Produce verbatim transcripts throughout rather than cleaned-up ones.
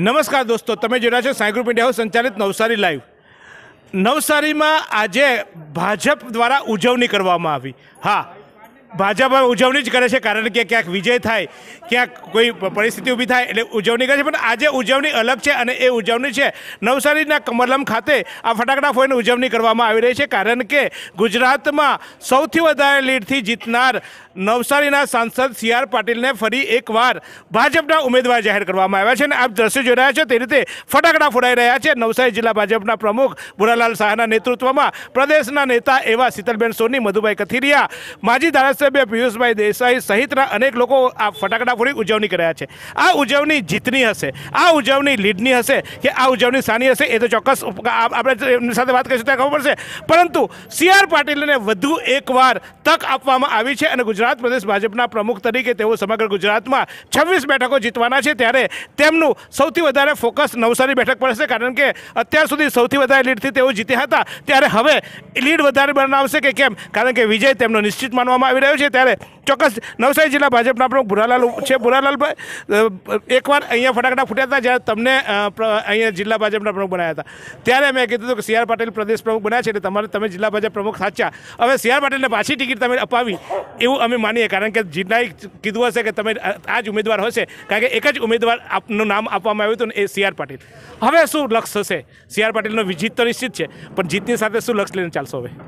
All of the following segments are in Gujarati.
નમસ્કાર દોસ્તો, તમે જોઈ રહ્યા છો સાઈ ગ્રુપ ઇન્ડિયા હાઉસ સંચાલિત નવસારી લાઈવ। નવસારીમાં આજે ભાજપ દ્વારા ઉજવણી કરવામાં આવી। હા, ભાજપ ઉજવણી જ કરે છે, કારણ કે ક્યાંક વિજય થાય, ક્યાંક કોઈ પરિસ્થિતિ ઊભી થાય એટલે ઉજવણી કરે છે। પણ આજે ઉજવણી અલગ છે અને એ ઉજવણી છે નવસારીના કમલમ ખાતે આ ફટાકડા ફોડીને ઉજવણી કરવામાં આવી રહી છે, કારણ કે ગુજરાતમાં સૌથી વધારે લીડથી જીતનાર નવસારીના સાંસદ સી આર પાટીલને ફરી એકવાર ભાજપના ઉમેદવાર જાહેર કરવામાં આવ્યા છે અને આપ દ્રશ્યો જોઈ રહ્યા છો તે રીતે ફટાકડા ફોડાઈ રહ્યા છે। નવસારી જિલ્લા ભાજપના પ્રમુખ ભુરાલાલ શાહના નેતૃત્વમાં પ્રદેશના નેતા એવા શીતલબેન સોની, મધુભાઈ કથિરિયા, માજી ધારાસભ્ય પિયુષભાઈ દેસાઈ સહિતના અનેક લોકો આ ફટાકડા ફોડી ઉજવણી કર્યા છે। આ ઉજવણી જીતની હશે, આ ઉજવણી લીડની હશે કે આ ઉજવણી સાની હશે એ તો ચોક્કસ આપણે એમની સાથે વાત કરીશું ત્યાં ખબર પડશે, પરંતુ સી આર પાટીલને વધુ એકવાર તક આપવામાં આવી છે અને ગુજરાત પ્રદેશ ભાજપના પ્રમુખ તરીકે તેઓ સમગ્ર ગુજરાતમાં છવ્વીસ બેઠકો જીતવાના છે। ત્યારે તેમનું સૌથી વધારે ફોકસ નવસારી બેઠક પર હશે, કારણ કે અત્યાર સુધી સૌથી વધારે લીડથી તેઓ જીત્યા હતા, ત્યારે હવે લીડ વધારે બનાવશે કે કેમ, કારણ કે વિજય તેમનો નિશ્ચિત માનવામાં આવી રહ્યો છે। ત્યારે ચોક્કસ નવસારી જિલ્લા ભાજપના પ્રમુખ ભુરાલાલ છે। ભુરાલાલભાઈ, એકવાર અહીંયા ફટાકડા ફૂટ્યા હતા જ્યારે તમને અહીંયા જિલ્લા ભાજપના પ્રમુખ બનાવ્યા હતા, ત્યારે મેં કીધું હતું કે સી આર પાટીલ પ્રદેશ પ્રમુખ બન્યા છે એટલે તમારે તમે જિલ્લા ભાજપ પ્રમુખ સાચ્યા। હવે સી આર પાટીલને પાછી ટિકિટ તમે અપાવી એવું અમે માનીએ, કારણ કે જીતનાએ કીધું હશે કે તમે આ જ ઉમેદવાર હશે, કારણ કે એક જ ઉમેદવાર આપનું નામ આપવામાં આવ્યું હતું ને એ સી આર પાટીલ। હવે શું લક્ષ્ય હશે? સી આર પાટીલનો જીત તો નિશ્ચિત છે, પણ જીતની સાથે શું લક્ષ્ય લઈને ચાલશો? હવે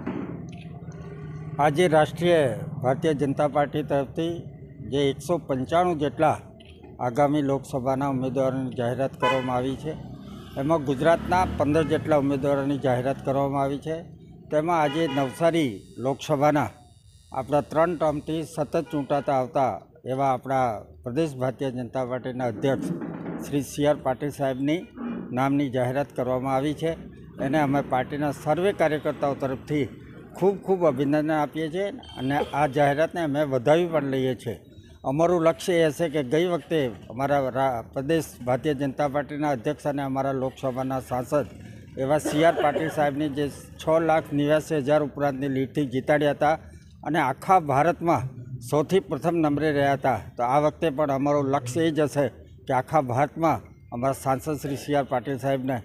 આજે રાષ્ટ્રીય ભારતીય જનતા પાર્ટી તરફથી જે એકસો પંચાણું જેટલા આગામી લોકસભાના ઉમેદવારોની જાહેરાત કરવામાં આવી છે, એમાં ગુજરાતના પંદર જેટલા ઉમેદવારોની જાહેરાત કરવામાં આવી છે। તેમાં આજે નવસારી લોકસભાના આપણા ત્રણ ટર્મથી સતત ચૂંટાતા આવતા એવા આપણા પ્રદેશ ભારતીય જનતા પાર્ટીના અધ્યક્ષ શ્રી સી આર પાટીલ સાહેબની નામની જાહેરાત કરવામાં આવી છે। એને અમે પાર્ટીના સર્વે કાર્યકર્તાઓ તરફથી ખૂબ ખૂબ અભિનંદન આપીએ છીએ અને આ જાહેરાતને અમે વધાવી પણ લઈએ છીએ। અમારું લક્ષ્ય એ હશે કે ગઈ વખતે અમારા પ્રદેશ ભારતીય જનતા પાર્ટીના અધ્યક્ષ અને અમારા લોકસભાના સાંસદ એવા સી આર પાટીલ સાહેબની જે છ લાખ નેવ્યાસી હજાર ઉપરાંતની લીડથી જીતાડ્યા હતા અને આખા ભારતમાં સૌથી પ્રથમ નંબરે રહ્યા હતા, તો આ વખતે પણ અમારું લક્ષ્ય એ જ હશે કે આખા ભારતમાં અમારા સાંસદ શ્રી સી આર પાટીલ સાહેબને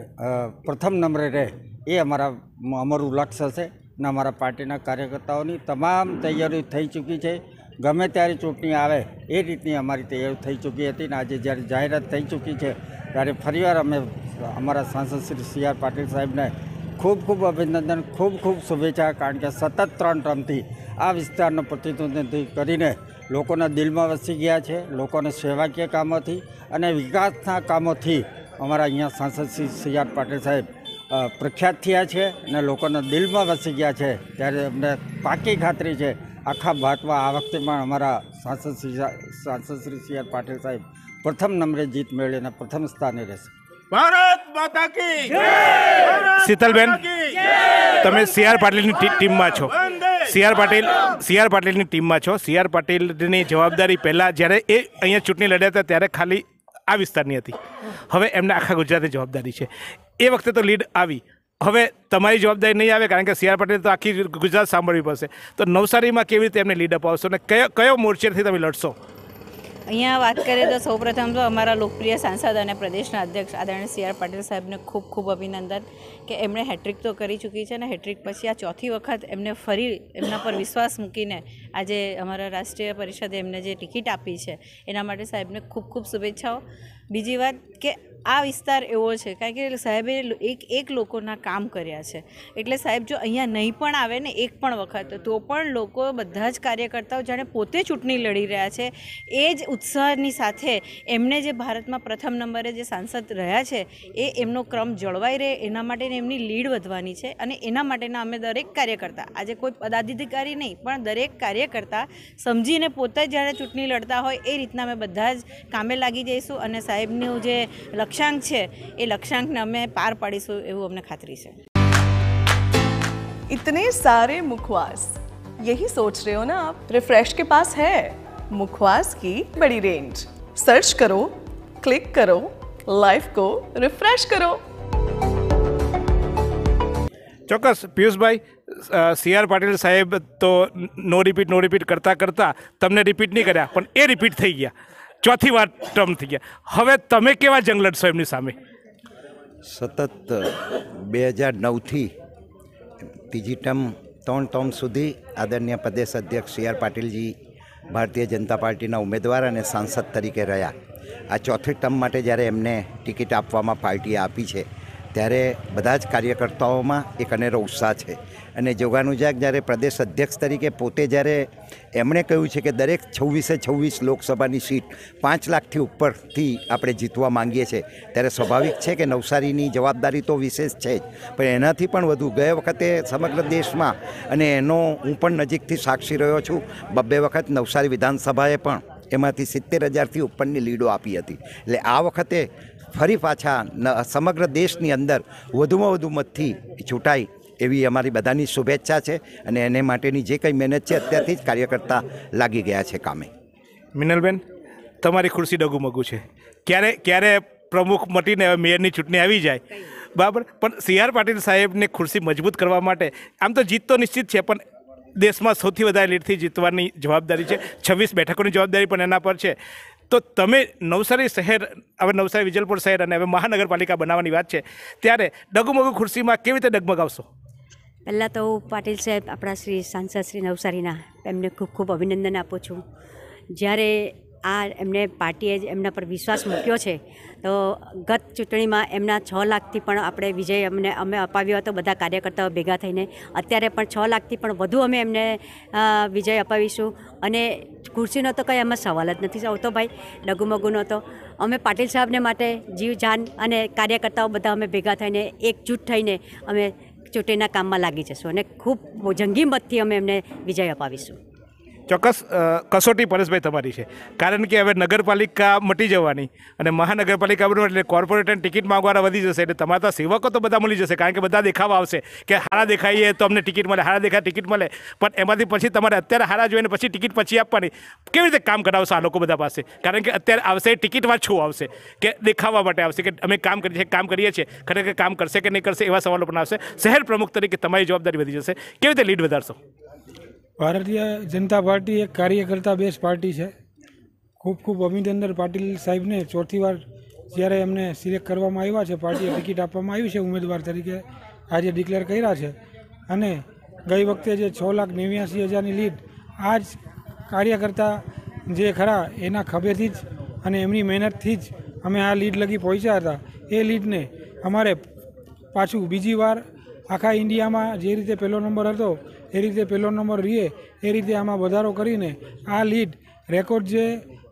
પ્રથમ નંબરે રહે, એ અમારા અમારું લક્ષ્ય હશે। અને અમારા પાર્ટીના કાર્યકર્તાઓની તમામ તૈયારી થઈ ચૂકી છે। ગમે ત્યારે ચૂંટણી આવે એ રીતની અમારી તૈયારી થઈ ચૂકી હતી અને આજે જ્યારે જાહેરાત થઈ ચૂકી છે ત્યારે ફરીવાર અમે અમારા સાંસદ શ્રી સી આર પાટીલ સાહેબને ખૂબ ખૂબ અભિનંદન, ખૂબ ખૂબ શુભેચ્છા, કારણ કે સતત ત્રણ ટર્મથી આ વિસ્તારનું પ્રતિનિધિત્વ કરીને લોકોના દિલમાં વસી ગયા છે। લોકોને સેવાકીય કામોથી અને વિકાસના કામોથી અમારા અહીંયા સાંસદ શ્રી સી આર પાટીલ સાહેબ પ્રખ્યાત થયા છે અને લોકોના દિલમાં વસી ગયા છે। ત્યારે અમને પાકી ખાતરી છે આખા ભારતમાં આ વખતે પણ અમારા સાંસદ શ્રી સાંસદ શ્રી સી આર પાટીલ સાહેબ પ્રથમ નંબરે જીત મેળવીને પ્રથમ સ્થાને રહેશે। ભારત માતા કી જય। શીતલબેન, તમે સી આર પાટીલની ટીમમાં છો, C R Patil C R પાટીલની ટીમમાં છો। સી આર પાટીલની જવાબદારી પહેલાં જ્યારે એ અહીંયા ચૂંટણી લડ્યા હતા ત્યારે ખાલી આ વિસ્તારની હતી, હવે એમને આખા ગુજરાતની જવાબદારી છે। એ વખતે તો લીડ આવી, હવે તમારી જવાબદારી નહીં આવે, કારણ કે સી આર પાટીલ તો આખી ગુજરાત સાંભળવી પડશે, તો નવસારીમાં કેવી રીતે એમને લીડ અપાવશો અને કયો કયો મોરચેથી તમે લડશો? અહીંયા વાત કરીએ તો સૌપ્રથમ તો અમારા લોકપ્રિય સાંસદ અને પ્રદેશના અધ્યક્ષ આદરણીય સી આર પાટીલ સાહેબને ખૂબ ખૂબ અભિનંદન કે એમણે હેટ્રિક તો કરી ચૂકી છે અને હેટ્રિક પછી આ ચોથી વખત એમને ફરી એમના પર વિશ્વાસ મૂકીને આજે અમારા રાષ્ટ્રીય પરિષદે એમને જે ટિકિટ આપી છે એના માટે સાહેબને ખૂબ ખૂબ શુભેચ્છાઓ। બીજી વાત કે આ વિસ્તાર એવો છે કારણ કે સાહેબે એક એક લોકોના કામ કર્યા છે, એટલે સાહેબ જો અહીંયા નહીં પણ આવે ને એક પણ વખત, તો પણ લોકો બધા જ કાર્યકર્તાઓ જાણે પોતે ચૂંટણી લડી રહ્યા છે એ જ ઉત્સાહની સાથે એમને જે ભારતમાં પ્રથમ નંબરે જે સાંસદ રહ્યા છે એ એમનો ક્રમ જળવાઈ રહે એના માટે એમની લીડ વધવાની છે અને એના માટેના અમે દરેક કાર્યકર્તા, આજે કોઈ પદાધિકારી નહીં પણ દરેક કાર્યકર્તા સમજીને પોતે જ્યારે ચૂંટણી લડતા હોય એ રીતના અમે બધા જ કામે લાગી જઈશું અને સાહેબનું જે લક્ષ્યાંક છે એ લક્ષ્યાંકને અમે પાર પાડીશું એવું અમને ખાતરી છે। इतने सारे मुखवास, यही सोच रहे हो ना आप? रिफ्रेश के पास है मुखवास की बड़ी रेंज। सर्च करो, क्लिक करो, लाइफ को रिफ्रेश करो। ચોક્કસ પિયુષભાઈ, સી આર પાટીલ સાહેબ તો નો રિપીટ નો રિપીટ કરતાં કરતાં તમને રિપીટ નહીં કર્યા, પણ એ રિપીટ થઈ ગયા। ચોથી વાર ટર્મ થઈ ગયા. હવે તમે કેવા જંગ લડશો એમની સામે? સતત બે હજાર નવથી ત્રીજી ટર્મ ત્રણ ટર્મ સુધી આદરણીય પ્રદેશ અધ્યક્ષ સી આર પાટીલજી ભારતીય જનતા પાર્ટીના ઉમેદવાર અને સાંસદ તરીકે રહ્યા. આ ચોથી ટર્મ માટે જ્યારે એમને ટિકિટ આપવામાં પાર્ટીએ આપી છે ત્યારે બધા જ કાર્યકર્તાઓમાં એક અનેરો ઉત્સાહ છે. અને જોગાનું જાગ જ્યારે પ્રદેશ અધ્યક્ષ તરીકે પોતે જ્યારે એમણે કહ્યું છે કે દરેક છવ્વીસે છવ્વીસ લોકસભાની સીટ પાંચ લાખથી ઉપરથી આપણે જીતવા માંગીએ છીએ, ત્યારે સ્વાભાવિક છે કે નવસારીની જવાબદારી તો વિશેષ છે જ, પણ એનાથી પણ વધુ ગયા વખતે સમગ્ર દેશમાં અને એનો હું પણ નજીકથી સાક્ષી રહ્યો છું, બબ્બે વખત નવસારી વિધાનસભાએ પણ એમાંથી સિત્તેર હજારથી ઉપરની લીડો આપી હતી. એટલે આ વખતે ફરી પાછા સમગ્ર દેશની અંદર વધુમાં વધુ મતથી ચૂંટાય એવી અમારી બધાની શુભેચ્છા છે. અને એને માટેની જે કંઈ મહેનત છે અત્યારથી જ કાર્યકર્તા લાગી ગયા છે કામે. મિનલબેન, તમારી ખુરશી ડગુમગુ છે. ક્યારે ક્યારે પ્રમુખ મટીને હવે મેયરની ચૂંટણી આવી જાય, બરાબર, પણ સી આર પાટીલ સાહેબને ખુરશી મજબૂત કરવા માટે આમ તો જીત તો નિશ્ચિત છે, પણ દેશમાં સૌથી વધારે લીડથી જીતવાની જવાબદારી છે. છવ્વીસ બેઠકોની જવાબદારી પણ એના પર છે. તો તમે નવસારી શહેર, હવે નવસારી વિજલપુર શહેર અને હવે મહાનગરપાલિકા બનાવવાની વાત છે, ત્યારે ડગુમગુ ખુરશીમાં કેવી રીતે ડગમગાવશો? પહેલાં તો હું પાટીલ સાહેબ, આપણા શ્રી સાંસદ શ્રી નવસારીના, એમને ખૂબ ખૂબ અભિનંદન આપું છું. જ્યારે આ એમને પાર્ટીએ જ એમના પર વિશ્વાસ મૂક્યો છે, તો ગત ચૂંટણીમાં એમના છ લાખથી પણ આપણે વિજય અમને અમે અપાવ્યો હતો, બધા કાર્યકર્તાઓ ભેગા થઈને. અત્યારે પણ છ લાખથી પણ વધુ અમે એમને વિજય અપાવીશું. અને ખુરશીનો તો કંઈ એમાં સવાલ જ નથી આવતો ભાઈ, ડગુમગુનો તો. અમે પાટીલ સાહેબને માટે જીવ જાન અને કાર્યકર્તાઓ બધા અમે ભેગા થઈને એકજૂટ થઈને અમે ચૂંટણીના કામમાં લાગી જશું અને ખૂબ જંગી મતથી અમે એમને વિજય અપાવીશું. ચોક્કસ કસોટી પરેશભાઈ તમારી છે, કારણ કે હવે નગરપાલિકા મટી જવાની અને મહાનગરપાલિકા બનવા એટલે કોર્પોરેટરની ટિકિટ માંગવાના વધી જશે, એટલે તમારા સેવકો તો બધા મળી જશે, કારણ કે બધા દેખાવા આવશે કે હારા દેખાઈએ તો અમને ટિકિટ મળે, હારા દેખાય ટિકિટ મળે. પણ એમાંથી પછી તમારે અત્યારે હારા જોઈને પછી ટિકિટ પછી આપવાની, કેવી રીતે કામ કરાવશે આ લોકો બધા પાસે? કારણ કે અત્યારે આવશે ટિકિટમાં છું આવશે કે દેખાવા માટે આવશે કે અમે કામ કરીએ છીએ, કામ કરીએ છીએ, ખરેખર કામ કરશે કે નહીં કરશે એવા સવાલો પણ આવશે. શહેર પ્રમુખ તરીકે તમારી જવાબદારી વધી જશે, કેવી રીતે લીડ વધારશો? ભારતીય જનતા પાર્ટી એક કાર્યકર્તા બેઝ પાર્ટી છે. ખૂબ ખૂબ અભિનંદન પાટીલ સાહેબને. ચોથી વાર જ્યારે એમને સિલેક્ટ કરવામાં આવ્યા છે, પાર્ટીએ ટિકિટ આપવામાં આવી છે ઉમેદવાર તરીકે, આજે ડિક્લેર કર્યા છે. અને ગઈ વખતે જે છ લાખ નેવ્યાસી હજારની લીડ આ જ કાર્યકર્તા જે ખરા એના ખભેથી જ અને એમની મહેનતથી જ અમે આ લીડ લગી પહોંચ્યા હતા. એ લીડને અમારે પાછું બીજી વાર આખા ઇન્ડિયામાં જે રીતે પહેલો નંબર હતો એ રીતે પહેલો નંબર રહીએ એ રીતે આમાં વધારો કરીને આ લીડ રેકોર્ડ જે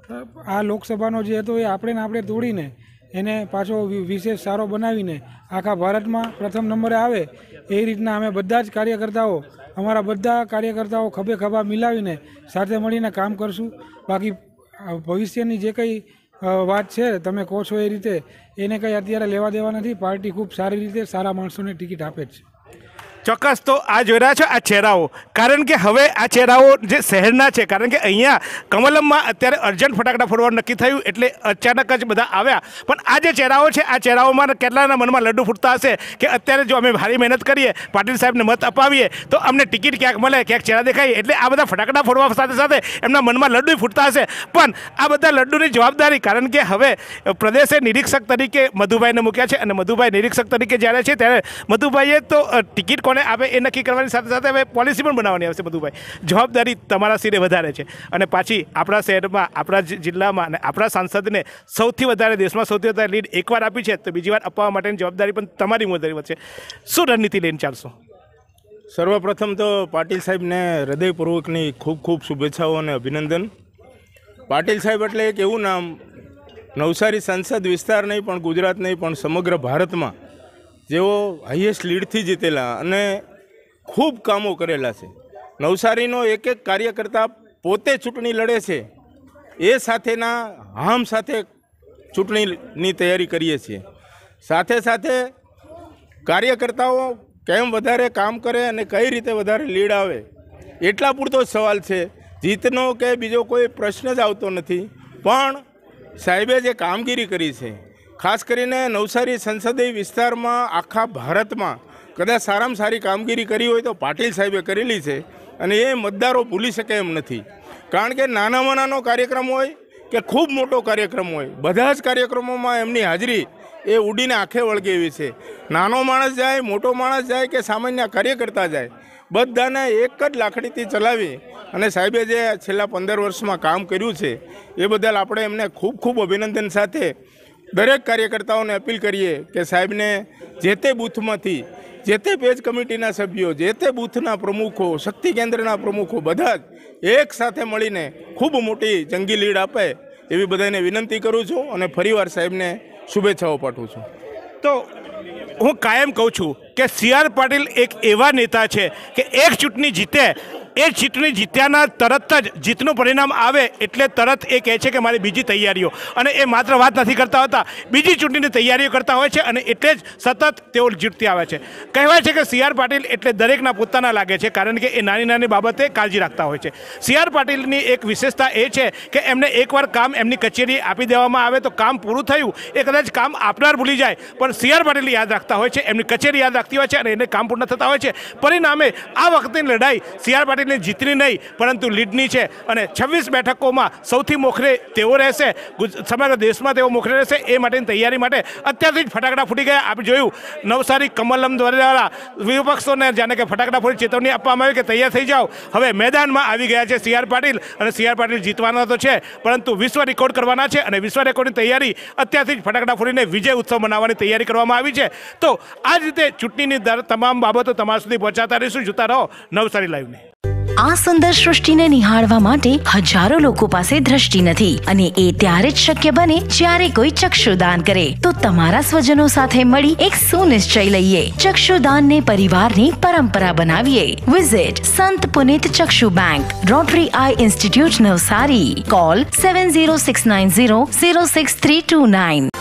આ લોકસભાનો જે હતો એ આપણે ને આપણે તોડીને એને પાછો વિશેષ સારો બનાવીને આખા ભારતમાં પ્રથમ નંબરે આવે એ રીતના અમે બધા જ કાર્યકર્તાઓ, અમારા બધા કાર્યકર્તાઓ ખભે ખભા મિલાવીને સાથે મળીને કામ કરશું. બાકી ભવિષ્યની જે કંઈ વાત છે તમે કહો છો એ રીતે એને કંઈ અત્યારે લેવા દેવા નથી. પાર્ટી ખૂબ સારી રીતે સારા માણસોને ટિકિટ આપે જ છે. ચોક્કસ. તો આ જોઈ રહ્યા છો આ ચહેરાઓ, કારણ કે હવે આ ચહેરાઓ જે શહેરના છે, કારણ કે અહીંયા કમલમમાં અત્યારે અર્જન્ટ ફટાકડા ફોડવાનું નક્કી થયું એટલે અચાનક જ બધા આવ્યા. પણ આ જે ચહેરાઓ છે, આ ચહેરાઓમાં કેટલાના મનમાં લડ્ડુ ફૂટતા હશે કે અત્યારે જો અમે ભારી મહેનત કરીએ, પાટીલ સાહેબને મત અપાવીએ તો અમને ટિકિટ ક્યાંક મળે, ક્યાંક ચહેરા દેખાય, એટલે આ બધા ફટાકડા ફોડવા સાથે સાથે એમના મનમાં લડ્ડુ ફૂટતા હશે. પણ આ બધા લડ્ડુની જવાબદારી, કારણ કે હવે પ્રદેશે નિરીક્ષક તરીકે મધુભાઈને મૂક્યા છે અને મધુભાઈ નિરીક્ષક તરીકે જ્યારે છે ત્યારે મધુભાઈએ તો ટિકિટ કોને આપે એ નક્કી કરવાની સાથે સાથે હવે પોલિસી પણ બનાવવાની આવશે. મધુભાઈ, જવાબદારી તમારા સિરે વધારે છે અને પાછી આપણા શહેરમાં, આપણા જિલ્લામાં અને આપણા સાંસદને સૌથી વધારે, દેશમાં સૌથી વધારે લીડ એકવાર આપી છે તો બીજી વાર અપાવવા માટેની જવાબદારી પણ તમારી મોદારી વધશે. શું રણનીતિ લઈને ચાલશો? સર્વપ્રથમ તો પાટીલ સાહેબને હૃદયપૂર્વકની ખૂબ ખૂબ શુભેચ્છાઓ અને અભિનંદન. પાટીલ સાહેબ એટલે એક એવું નામ, નવસારી સંસદ વિસ્તાર નહીં પણ ગુજરાત નહીં પણ સમગ્ર ભારતમાં જેઓ હાઈએસ્ટ લીડથી જીતેલા અને ખૂબ કામો કરેલા છે. નવસારીનો એક એક કાર્યકર્તા પોતે ચૂંટણી લડે છે, એ સાથેના હામ સાથે ચૂંટણીની તૈયારી કરીએ છીએ. સાથે સાથે કાર્યકર્તાઓ કેમ વધારે કામ કરે અને કઈ રીતે વધારે લીડ આવે એટલા પૂરતો જ સવાલ છે. જીતનો કે બીજો કોઈ પ્રશ્ન જ આવતો નથી. પણ સાહેબે જે કામગીરી કરી છે, ખાસ કરીને નવસારી સંસદીય વિસ્તારમાં આખા ભારતમાં કદાચ સારામાં સારી કામગીરી કરી હોય તો પાટીલ સાહેબે કરેલી છે અને એ મતદારો ભૂલી શકે એમ નથી. કારણ કે નાનામાં નાનો કાર્યક્રમ હોય કે ખૂબ મોટો કાર્યક્રમ હોય, બધા જ કાર્યક્રમોમાં એમની હાજરી એ ઉડીને આંખે વળગે એવી છે. નાનો માણસ જાય, મોટો માણસ જાય કે સામાન્ય કાર્યકર્તા જાય, બધાને એક જ લાકડીથી ચલાવી અને સાહેબે જે છેલ્લા પંદર વર્ષમાં કામ કર્યું છે એ બદલ આપણે એમને ખૂબ ખૂબ અભિનંદન સાથે દરેક કાર્યકર્તાઓને અપીલ કરીએ કે સાહેબને જે તે બૂથમાંથી, જે તે પેજ કમિટીના સભ્યો, જે તે બૂથના પ્રમુખો, શક્તિ કેન્દ્રના પ્રમુખો બધા જ એક સાથે મળીને ખૂબ મોટી જંગી લીડ આપે એવી બધાને વિનંતી કરું છું અને ફરીવાર સાહેબને શુભેચ્છાઓ પાઠવું છું. તો હું કાયમ કહું છું કે સી આર પાટીલ એક એવા નેતા છે કે એક ચૂંટણી જીતે, એ ચૂંટણી જીત્યાના તરત જ જીતનું પરિણામ આવે એટલે તરત એ કહે છે કે મારી બીજી તૈયારીઓ, અને એ માત્ર વાત નથી કરતા હોતા, બીજી ચૂંટણીની તૈયારીઓ કરતા હોય છે અને એટલે જ સતત તેઓ જીતતી આવે છે. કહેવાય છે કે સી આર પાટીલ એટલે દરેકના પોતાના લાગે છે, કારણ કે એ નાની નાની બાબતે કાળજી રાખતા હોય છે. સી આર પાટીલની એક વિશેષતા એ છે કે એમને એકવાર કામ એમની કચેરી આપી દેવામાં આવે તો કામ પૂરું થયું, એ કદાચ કામ આપનાર ભૂલી જાય પણ સી આર પાટીલ યાદ રાખતા હોય છે, એમની કચેરી યાદ રાખતી હોય છે અને એને કામ પૂર્ણ થતા હોય છે. પરિણામે આ વખતની લડાઈ સી આર પાટીલ જીતની નહીં પરંતુ લીડની છે અને છવ્વીસ બેઠકોમાં સૌથી મોખરે તેઓ રહેશે, સમગ્ર દેશમાં તેઓ મોખરે રહેશે. એ માટેની તૈયારી માટે અત્યારથી જ ફટાકડા ફૂટી ગયા. આપણે જોયું નવસારી કમલમ દ્વારા વિપક્ષોને જાણે કે ફટાકડા ફોડી ચેતવણી આપવામાં આવી કે તૈયાર થઈ જાઓ. હવે મેદાનમાં આવી ગયા છે સી આર પાટીલ અને સી આર પાટીલ જીતવાના તો છે પરંતુ વિશ્વ રેકોર્ડ કરવાના છે અને વિશ્વ રેકોર્ડની તૈયારી અત્યારથી જ ફટાકડા ફોડીને વિજય ઉત્સવ મનાવવાની તૈયારી કરવામાં આવી છે. તો આ જ રીતે ચૂંટણીની તમામ બાબતો તમારા સુધી પહોંચાતા રહીશું. જોતા રહો નવસારી લાઈવને. આ સુંદર સૃષ્ટિને નિહાળવા માટે હજારો લોકો પાસે દ્રષ્ટિ નથી અને એ ત્યારે જ શક્ય બને જ્યારે કોઈ ચક્ષુદાન કરે. તો તમારા સ્વજનો સાથે મળી એક સુનિશ્ચય લઈએ, ચક્ષુદાનને પરિવારની પરંપરા બનાવીએ. Visit Sant Punit Chakshu bank, rotary eye institute Navsari. Call seven zero six nine zero zero six three two nine.